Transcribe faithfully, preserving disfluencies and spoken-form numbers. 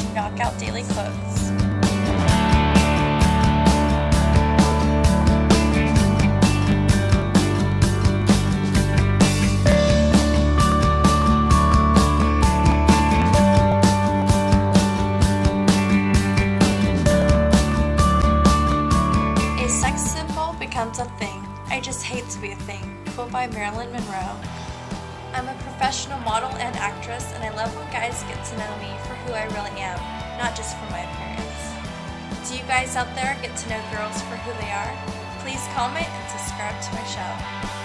knock out daily quotes. A sex symbol becomes a thing. I just hate to be a thing. Quote by Marilyn Monroe. I'm a professional model and actress, and I love when guys get to know me for who I really am, not just for my appearance. Do you guys out there get to know girls for who they are? Please comment and subscribe to my show.